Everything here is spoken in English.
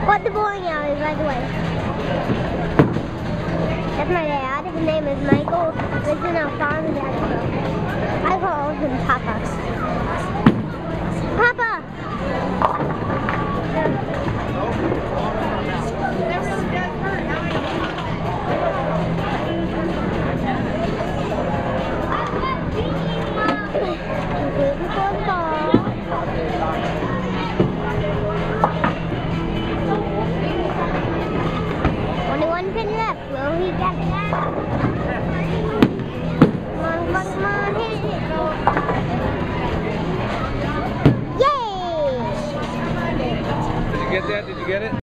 What the bowling alley, by the way. That's my dad. His name is Michael. Lives in our farm in Jacksonville. I call him Papa. Papa! Only one pin left. Will he get that? Come on, hit it. Yay! Did you get that? Did you get it?